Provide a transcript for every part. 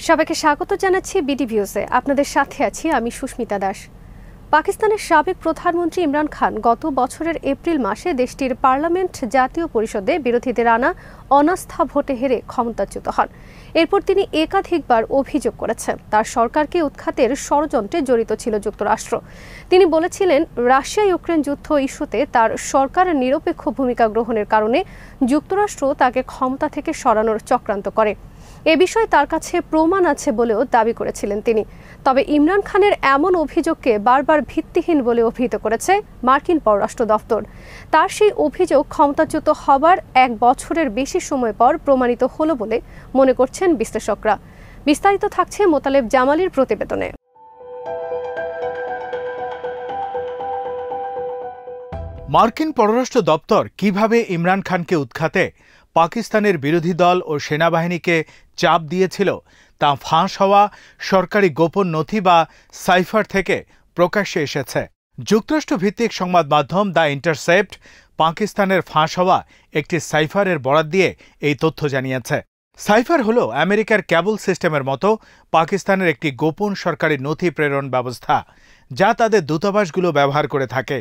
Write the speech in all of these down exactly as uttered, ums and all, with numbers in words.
সবাইকে স্বাগত জানাচ্ছি বিডি ভিউজে। আপনাদের সাথে আছি আমি সুস্মিতা দাস। পাকিস্তানের সাবেক প্রধানমন্ত্রী ইমরান খান গত বছরের এপ্রিল মাসে দেশটির পার্লামেন্ট জাতীয় পরিষদে বিরোধীদের আনা অনাস্থা ভোটে হেরে ক্ষমতাচ্যুত হন। এরপর তিনি একাধিকবার অভিযোগ করেছেন তার সরকারকে উৎখাতের ষড়যন্ত্রে জড়িত ছিল যুক্তরাষ্ট্র। তিনি বলেছিলেন রাশিয়া ইউক্রেন যুদ্ধ ইস্যুতে তার সরকারের নিরপেক্ষ ভূমিকা গ্রহণের কারণে যুক্তরাষ্ট্র তাকে ক্ষমতা থেকে সরানোর চক্রান্ত করে। এ বিষয়ে তার কাছে প্রমাণ আছে বলেও দাবি করেছিলেন তিনি। তবে ইমরান খানের এমন অভিযোগকে বারবার ভিত্তিহীন বলে অভিহিত করেছে মার্কিন পররাষ্ট্র দপ্তর। তার সেই অভিযোগ ক্ষমতাচ্যুত হবার এক বছরের বেশি সময় পর প্রমাণিত হলো বলে মনে করছেন বিশ্লেষকরা। বিস্তারিত থাকছে মোতালেব জামালির প্রতিবেদনে। মার্কিন পররাষ্ট্র দপ্তর কিভাবে ইমরান খানকে উৎখাতে পাকিস্তানের বিরোধী দল ও সেনাবাহিনীকে চাপ দিয়েছিল তা ফাঁস হওয়া সরকারি গোপন নথি বা সাইফার থেকে প্রকাশ্যে এসেছে। যুক্তরাষ্ট্র ভিত্তিক সংবাদ মাধ্যম দ্য ইন্টারসেপ্ট পাকিস্তানের ফাঁস হওয়া একটি সাইফারের বরাত দিয়ে এই তথ্য জানিয়েছে। সাইফার হল আমেরিকার ক্যাবল সিস্টেমের মতো পাকিস্তানের একটি গোপন সরকারি নথি প্রেরণ ব্যবস্থা, যা তাদের দূতাবাসগুলো ব্যবহার করে থাকে।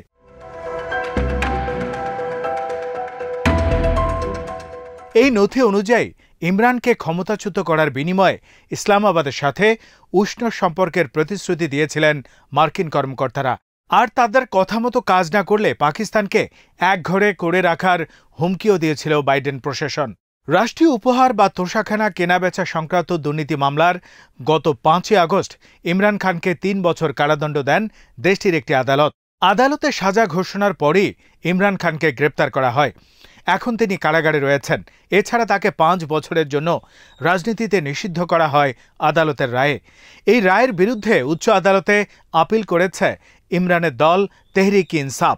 এই নথি অনুযায়ী ইমরানকে ক্ষমতাচ্যুত করার বিনিময়ে ইসলামাবাদের সাথে উষ্ণ সম্পর্কের প্রতিশ্রুতি দিয়েছিলেন মার্কিন কর্মকর্তারা। আর তাদের কথা মতো কাজ না করলে পাকিস্তানকে একঘরে করে রাখার হুমকিও দিয়েছিল বাইডেন প্রশাসন। রাষ্ট্রীয় উপহার বা তোষাখানা কেনাবেচা সংক্রান্ত দুর্নীতি মামলার গত পাঁচই আগস্ট ইমরান খানকে তিন বছর কারাদণ্ড দেন দেশটির একটি আদালত। আদালতে সাজা ঘোষণার পরই ইমরান খানকে গ্রেপ্তার করা হয়। এখন তিনি কারাগারে রয়েছেন। এছাড়া তাকে পাঁচ বছরের জন্য রাজনীতিতে নিষিদ্ধ করা হয় আদালতের রায়ে। এই রায়ের বিরুদ্ধে উচ্চ আদালতে আপিল করেছে ইমরানের দল তেহরিক-ই-ইনসাফ।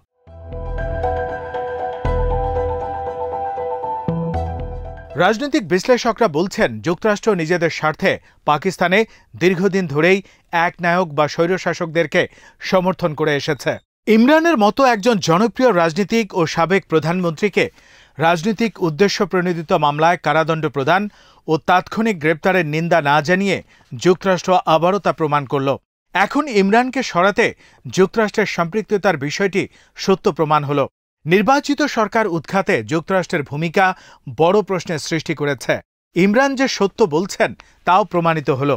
রাজনৈতিক বিশ্লেষকরা বলছেন যুক্তরাষ্ট্র নিজেদের স্বার্থে পাকিস্তানে দীর্ঘদিন ধরেই একনায়ক বা স্বৈরশাসকদেরকে সমর্থন করে এসেছে। ইমরানের মতো একজন জনপ্রিয় রাজনীতিক ও সাবেক প্রধানমন্ত্রীকে রাজনৈতিক উদ্দেশ্য প্রণোদিত মামলায় কারাদণ্ড প্রদান ও তাৎক্ষণিক গ্রেপ্তারের নিন্দা না জানিয়ে যুক্তরাষ্ট্র আবারও তা প্রমাণ করল। এখন ইমরানকে সরাতে যুক্তরাষ্ট্রের সম্পৃক্ততার বিষয়টি সত্য প্রমাণ হল। নির্বাচিত সরকার উৎখাতে যুক্তরাষ্ট্রের ভূমিকা বড় প্রশ্নের সৃষ্টি করেছে। ইমরান যে সত্য বলছেন তাও প্রমাণিত হল।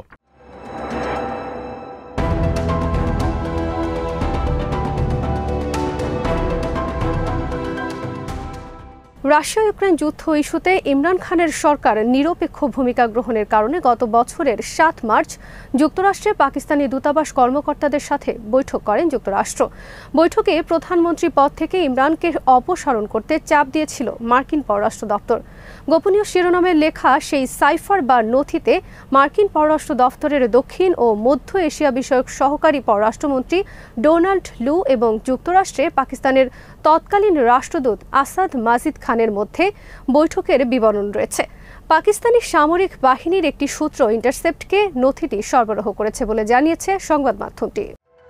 রাশিয়া ইউক্রেন যুদ্ধ ইস্যুতে ইমরান খানের সরকার নিরপেক্ষ ভূমিকা গ্রহণের কারণে গত বছরের সাত মার্চ যুক্তরাষ্ট্রে পাকিস্তানি দূতাবাস কর্মকর্তাদের সাথে বৈঠক করেন যুক্তরাষ্ট্র। বৈঠকে প্রধানমন্ত্রী পদ থেকে ইমরানকে অপসারণ করতে চাপ দিয়েছিল মার্কিন পররাষ্ট্র দপ্তর। গোপনীয় শিরোনামে লেখা সেই সাইফার বা নথিতে মার্কিন পররাষ্ট্র দপ্তরের দক্ষিণ ও মধ্য এশিয়া বিষয়ক সহকারী পররাষ্ট্রমন্ত্রী ডোনাল্ড লু এবং যুক্তরাষ্ট্রে পাকিস্তানের তৎকালীন রাষ্ট্রদূত আসাদ মাজিদ খানের মধ্যে বৈঠকের বিবরণ রয়েছে। পাকিস্তানি সামরিক বাহিনীর একটি সূত্র ইন্টারসেপ্টকে নথিটি সরবরাহ করেছে বলে জানিয়েছে সংবাদ মাধ্যমটি।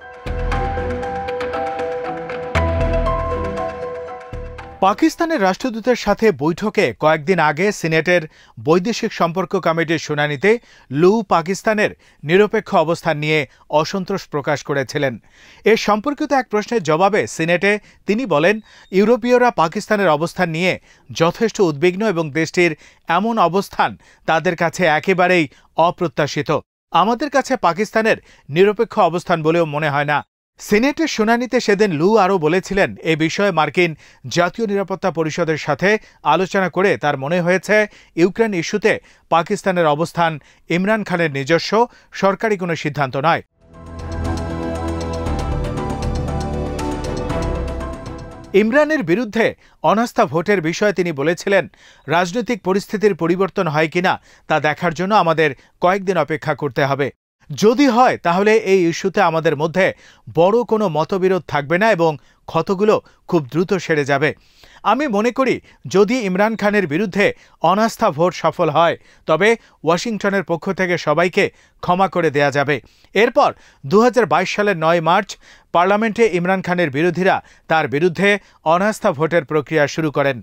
পাকিস্তানের রাষ্ট্রদূতের সাথে বৈঠকে কয়েকদিন আগে সিনেটের বৈদেশিক সম্পর্ক কমিটির শুনানিতে লু পাকিস্তানের নিরপেক্ষ অবস্থান নিয়ে অসন্তোষ প্রকাশ করেছিলেন। এ সম্পর্কিত এক প্রশ্নের জবাবে সিনেটে তিনি বলেন, ইউরোপীয়রা পাকিস্তানের অবস্থান নিয়ে যথেষ্ট উদ্বিগ্ন এবং দেশটির এমন অবস্থান তাদের কাছে একেবারেই অপ্রত্যাশিত। আমাদের কাছে পাকিস্তানের নিরপেক্ষ অবস্থান বলেও মনে হয় না। সিনেটের শুনানিতে সেদিন লু আরও বলেছিলেন, এ বিষয়ে মার্কিন জাতীয় নিরাপত্তা পরিষদের সাথে আলোচনা করে তার মনে হয়েছে ইউক্রেন ইস্যুতে পাকিস্তানের অবস্থান ইমরান খানের নিজস্ব সরকারি কোনো সিদ্ধান্ত নয়। ইমরানের বিরুদ্ধে অনাস্থা ভোটের বিষয়ে তিনি বলেছিলেন, রাজনৈতিক পরিস্থিতির পরিবর্তন হয় কিনা তা দেখার জন্য আমাদের কয়েকদিন অপেক্ষা করতে হবে। যদি হয় তাহলে এই ইস্যুতে আমাদের মধ্যে বড় কোনো মতবিরোধ থাকবে না এবং ক্ষতগুলো খুব দ্রুত সেরে যাবে। আমি মনে করি যদি ইমরান খানের বিরুদ্ধে অনাস্থা ভোট সফল হয় তবে ওয়াশিংটনের পক্ষ থেকে সবাইকে ক্ষমা করে দেয়া যাবে। এরপর দু হাজার বাইশ সালের নয় মার্চ পার্লামেন্টে ইমরান খানের বিরোধীরা তার বিরুদ্ধে অনাস্থা ভোটের প্রক্রিয়া শুরু করেন।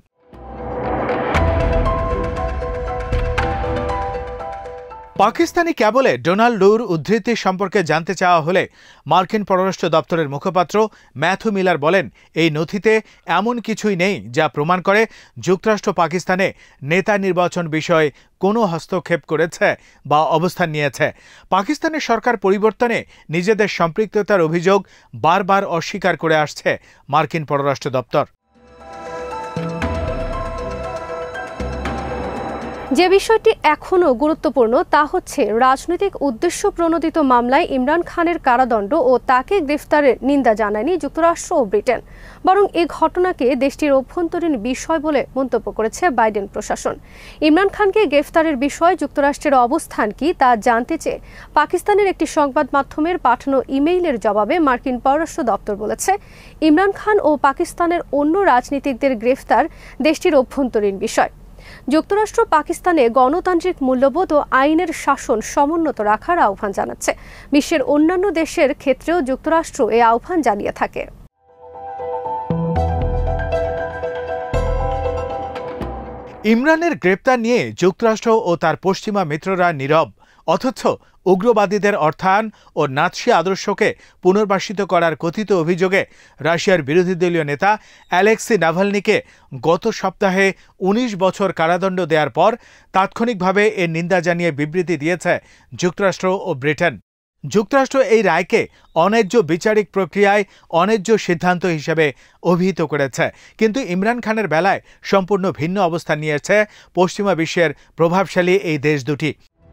পাকিস্তানি ক্যাবলে ডোনাল্ড লুর উদ্ধৃতি সম্পর্কে জানতে চাওয়া হলে মার্কিন পররাষ্ট্র দপ্তরের মুখপাত্র ম্যাথু মিলার বলেন, এই নথিতে এমন কিছুই নেই যা প্রমাণ করে যুক্তরাষ্ট্র পাকিস্তানে নেতা নির্বাচন বিষয়ে কোনো হস্তক্ষেপ করেছে বা অবস্থান নিয়েছে। পাকিস্তানের সরকার পরিবর্তনে নিজেদের সম্পৃক্ততার অভিযোগ বারবার অস্বীকার করে আসছে মার্কিন পররাষ্ট্র দপ্তর। যে বিষয়টি এখনও গুরুত্বপূর্ণ তা হচ্ছে রাজনৈতিক উদ্দেশ্য প্রণোদিত মামলায় ইমরান খানের কারাদণ্ড ও তাকে গ্রেফতারের নিন্দা জানায়নি যুক্তরাষ্ট্র ও ব্রিটেন, বরং এ ঘটনাকে দেশটির অভ্যন্তরীণ বিষয় বলে মন্তব্য করেছে বাইডেন প্রশাসন। ইমরান খানকে গ্রেফতারের বিষয়ে যুক্তরাষ্ট্রের অবস্থান কি তা জানতে চেয়ে পাকিস্তানের একটি সংবাদ মাধ্যমের পাঠানো ইমেইলের জবাবে মার্কিন পররাষ্ট্র দপ্তর বলেছে, ইমরান খান ও পাকিস্তানের অন্য রাজনীতিকদের গ্রেফতার দেশটির অভ্যন্তরীণ বিষয়। যুক্তরাষ্ট্র পাকিস্তানে গণতান্ত্রিক মূল্যবোধ ও আইনের শাসন সমুন্নত রাখার আহ্বান জানাচ্ছে। বিশ্বের অন্যান্য দেশের ক্ষেত্রেও যুক্তরাষ্ট্র এই আহ্বান জানিয়ে থাকে। ইমরানের গ্রেপ্তার নিয়ে যুক্তরাষ্ট্র ও তার পশ্চিমা মিত্ররা নীরব, অথচ উগ্রবাদীদের অর্থায়ন ও নাৎসি আদর্শকে পুনর্বাসিত করার কথিত অভিযোগে রাশিয়ার বিরোধী দলীয় নেতা অ্যালেক্সি নাভালনিকে গত সপ্তাহে উনিশ বছর কারাদণ্ড দেওয়ার পর তাৎক্ষণিকভাবে এর নিন্দা জানিয়ে বিবৃতি দিয়েছে যুক্তরাষ্ট্র ও ব্রিটেন। যুক্তরাষ্ট্র এই রায়কে অন্যায্য বিচারিক প্রক্রিয়ায় অন্যায্য সিদ্ধান্ত হিসেবে অভিহিত করেছে, কিন্তু ইমরান খানের বেলায় সম্পূর্ণ ভিন্ন অবস্থান নিয়েছে পশ্চিমা বিশ্বের প্রভাবশালী এই দেশ দুটি।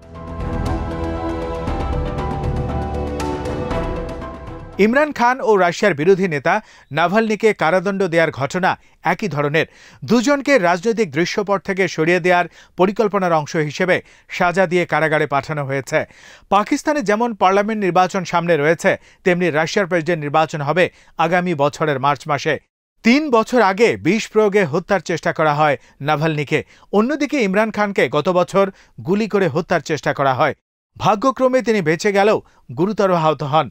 ইমরান খান ও রাশিয়ার বিরোধী নেতা নাভালনিকে কারাদণ্ড দেওয়ার ঘটনা একই ধরনের। দুজনকে রাজনৈতিক দৃশ্যপট থেকে সরিয়ে দেওয়ার পরিকল্পনার অংশ হিসেবে সাজা দিয়ে কারাগারে পাঠানো হয়েছে। পাকিস্তানে যেমন পার্লামেন্ট নির্বাচন সামনে রয়েছে, তেমনি রাশিয়ার প্রেসিডেন্ট নির্বাচন হবে আগামী বছরের মার্চ মাসে। তিন বছর আগে বিষ প্রয়োগে হত্যার চেষ্টা করা হয় নাভালনিকে। অন্যদিকে ইমরান খানকে গত বছর গুলি করে হত্যার চেষ্টা করা হয়। ভাগ্যক্রমে তিনি বেঁচে গেলেও গুরুতর আহত হন।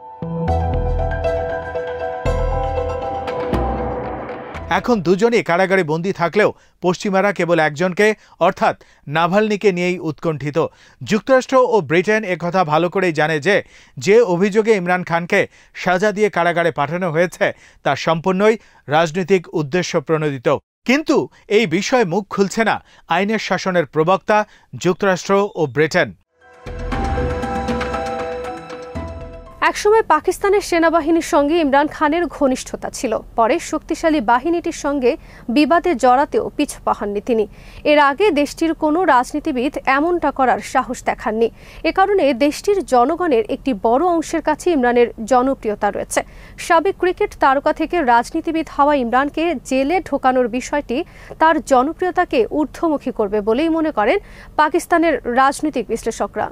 এখন দুজনই কারাগারে বন্দী থাকলেও পশ্চিমারা কেবল একজনকে অর্থাৎ নাভালনিকে নিয়েই উৎকণ্ঠিত। যুক্তরাষ্ট্র ও ব্রিটেন একথা ভালো করেই জানে যে যে অভিযোগে ইমরান খানকে সাজা দিয়ে কারাগারে পাঠানো হয়েছে তা সম্পূর্ণই রাজনৈতিক উদ্দেশ্য প্রণোদিত। কিন্তু এই বিষয়ে মুখ খুলছে না আইনের শাসনের প্রবক্তা যুক্তরাষ্ট্র ও ব্রিটেন। একসময় পাকিস্তানের সেনাবাহিনীর সঙ্গে ইমরান খানের ঘনিষ্ঠতা ছিল, পরে শক্তিশালী বাহিনীটির সঙ্গে বিবাদে জড়াতেও পিছু পাননি তিনি। এর আগে দেশটির কোনো রাজনীতিবিদ এমনটা করার সাহস দেখাননি। এ কারণে দেশটির জনগণের একটি বড় অংশের কাছে ইমরানের জনপ্রিয়তা রয়েছে। সাবেক ক্রিকেট তারকা থেকে রাজনীতিবিদ হওয়া ইমরানকে জেলে ঢোকানোর বিষয়টি তার জনপ্রিয়তাকে ঊর্ধ্বমুখী করবে বলেই মনে করেন পাকিস্তানের রাজনৈতিক বিশ্লেষকরা।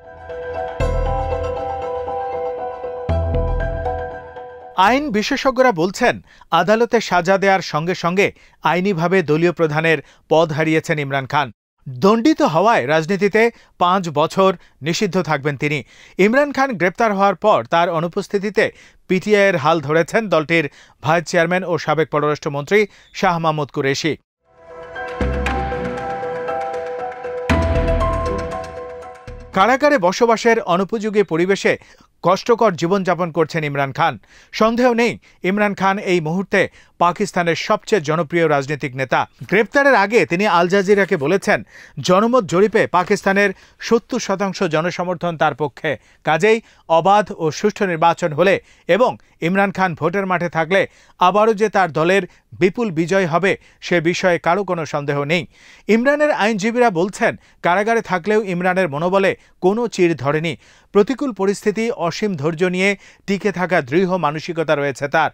আইন বিশেষজ্ঞরা বলছেন, আদালতে সাজা দেওয়ার সঙ্গে সঙ্গে আইনিভাবে দলীয় প্রধানের পদ হারিয়েছেন ইমরান খান। দণ্ডিত হওয়ায় রাজনীতিতে পাঁচ বছর নিষিদ্ধ থাকবেন তিনি। ইমরান খান গ্রেপ্তার হওয়ার পর তার অনুপস্থিতিতে পিটিআইয়ের হাল ধরেছেন দলটির ভাইস চেয়ারম্যান ও সাবেক পররাষ্ট্রমন্ত্রী শাহ মাহমুদ কুরেশি। কারাগারে বসবাসের অনুপযোগী পরিবেশে কষ্টকর জীবনযাপন করছেন ইমরান খান। সন্দেহ নেই ইমরান খান এই মুহূর্তে পাকিস্তানের সবচেয়ে জনপ্রিয় রাজনৈতিক নেতা। গ্রেপ্তারের আগে তিনি আল জাজিরাকে বলেছেন, জনমত জরিপে পাকিস্তানের সত্তর শতাংশ জনসমর্থন তার পক্ষে, কাজেই অবাধ ও সুষ্ঠু নির্বাচন হলে এবং ইমরান খান ভোটের মাঠে থাকলে আবারও যে তার দলের বিপুল বিজয় হবে সে বিষয়ে কারো কোনো সন্দেহ নেই। ইমরানের আইনজীবীরা বলছেন, কারাগারে থাকলেও ইমরানের মনোবলে কোনো চির ধরেনি। প্রতিকূল পরিস্থিতি অসীম ধৈর্য নিয়ে টিকে থাকা দৃঢ় মানসিকতা রয়েছে তার।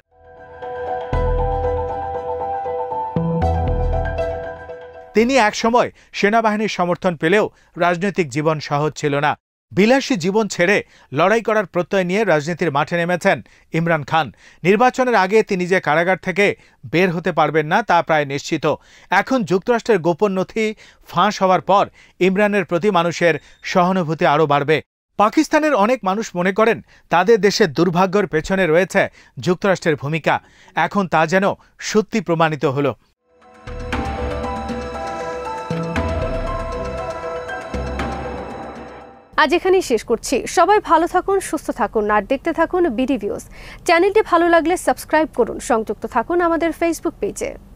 তিনি একসময় সেনাবাহিনীর সমর্থন পেলেও রাজনৈতিক জীবন সহজ ছিল না। বিলাসী জীবন ছেড়ে লড়াই করার প্রত্যয় নিয়ে রাজনীতির মাঠে নেমেছেন ইমরান খান। নির্বাচনের আগে তিনি যে কারাগার থেকে বের হতে পারবেন না তা প্রায় নিশ্চিত। এখন যুক্তরাষ্ট্রের গোপন নথি ফাঁস হওয়ার পর ইমরানের প্রতি মানুষের সহানুভূতি আরও বাড়বে। পাকিস্তানের অনেক মানুষ মনে করেন তাদের দেশের দুর্ভাগ্যের পেছনে রয়েছে যুক্তরাষ্ট্রের ভূমিকা। এখন তা যেন সত্যি প্রমাণিত হলো। আজ এখানেই শেষ করছি। সবাই ভালো থাকুন, সুস্থ থাকুন আর দেখতে থাকুন বিডি ভিউজ। চ্যানেলটি ভালো লাগলে সাবস্ক্রাইব করুন, সংযুক্ত থাকুন আমাদের ফেসবুক পেজে।